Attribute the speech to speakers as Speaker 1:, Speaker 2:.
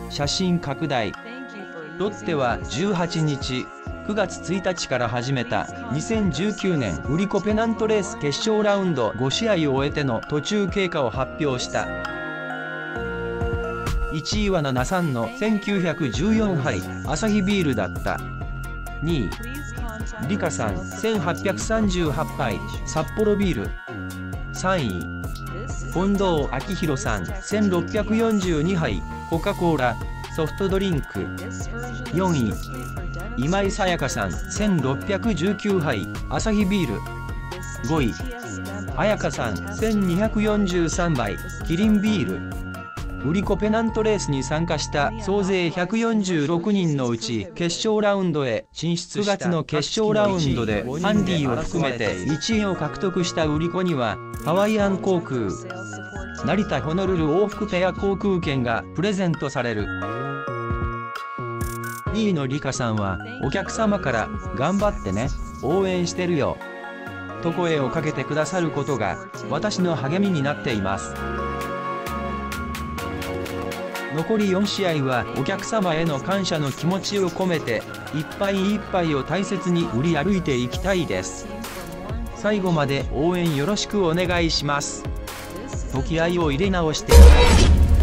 Speaker 1: 写真拡大。ロッテは18日、9月1日から始めた2019年ウリコペナントレース決勝ラウンド5試合を終えての途中経過を発表した。1位は73の1914杯アサヒビールだった。2位、リカさん1838杯札幌ビール。3位、近藤明宏さん1642杯コカ・コーラソフトドリンク。4位、今井さやかさん1619杯アサヒビール。5位、彩香さん1243杯キリンビール。ウリコペナントレースに参加した総勢146人のうち決勝ラウンドへ進出した。9月の決勝ラウンドでハンディを含めて1位を獲得したウリコにはハワイアン航空、成田ホノルル往復ペア航空券がプレゼントされる。2位のリカさんはお客様から「頑張ってね、応援してるよ」と声をかけてくださることが私の励みになっています。残り4試合はお客様への感謝の気持ちを込めて一杯一杯を大切に売り歩いていきたいです。最後まで応援よろしくお願いします。と気合を入れ直して